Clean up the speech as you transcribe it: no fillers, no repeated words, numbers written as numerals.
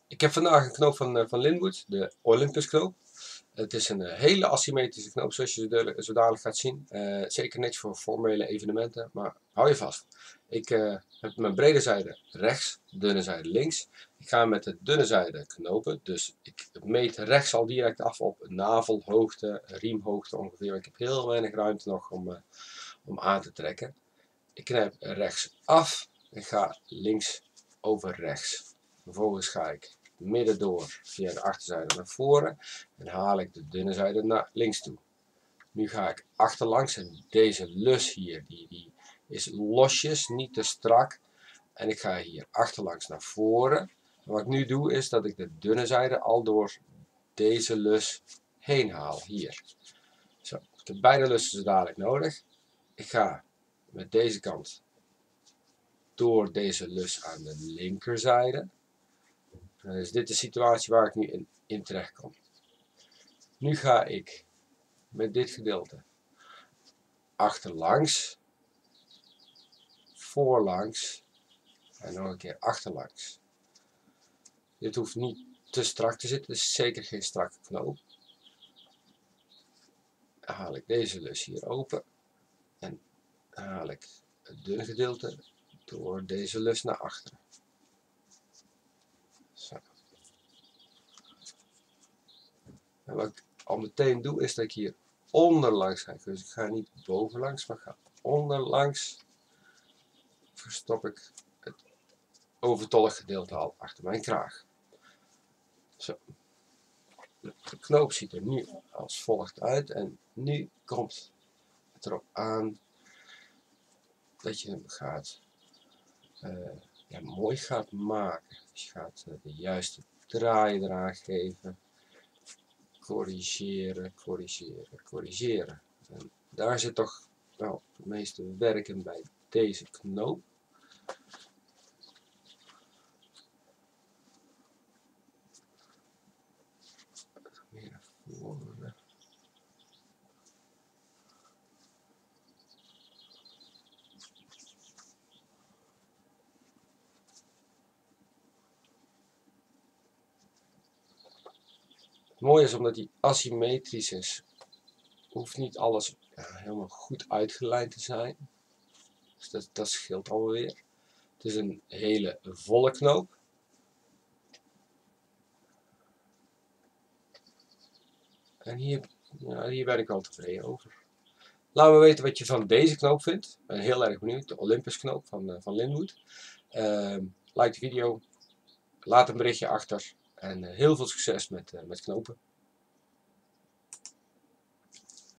Ik heb vandaag een knoop van Linwood, de Olympus knoop. Het is een hele asymmetrische knoop zoals je zo dadelijk gaat zien. Zeker niks voor formele evenementen, maar hou je vast. Ik heb mijn brede zijde rechts, dunne zijde links. Ik ga met de dunne zijde knopen, dus ik meet rechts al direct af op navelhoogte, riemhoogte ongeveer. Ik heb heel weinig ruimte nog om aan te trekken. Ik knijp rechts af en ga links over rechts. Vervolgens ga ik midden door via de achterzijde naar voren en haal ik de dunne zijde naar links toe. Nu ga ik achterlangs en deze lus hier die is losjes, niet te strak. En ik ga hier achterlangs naar voren. En wat ik nu doe is dat ik de dunne zijde al door deze lus heen haal, hier. Zo, ik heb beide lussen zo dadelijk nodig. Ik ga met deze kant door deze lus aan de linkerzijde. Dus dit is de situatie waar ik nu in terecht kom. Nu ga ik met dit gedeelte achterlangs, voorlangs en nog een keer achterlangs. Dit hoeft niet te strak te zitten, het is zeker geen strakke knoop. Dan haal ik deze lus hier open en haal ik het dunne gedeelte door deze lus naar achteren. Zo. En wat ik al meteen doe is dat ik hier onderlangs ga. Dus ik ga niet bovenlangs, maar ga onderlangs. Verstop ik het overtollig gedeelte al achter mijn kraag. Zo. De knoop ziet er nu als volgt uit en nu komt het erop aan dat je hem gaat mooi gaat maken. Dus je gaat de juiste draai eraan geven. Corrigeren, corrigeren, corrigeren. En daar zit toch wel het meeste werk in bij deze knoop. Meer naar voren. Het mooie is omdat die asymmetrisch is, hoeft niet alles helemaal goed uitgelijnd te zijn. Dus dat scheelt alweer. Het is een hele volle knoop. En hier ben ik wel tevreden over. Laat me weten wat je van deze knoop vindt. Ik ben heel erg benieuwd. De Olympus knoop van Linwood. Like de video. Laat een berichtje achter. En heel veel succes met knopen.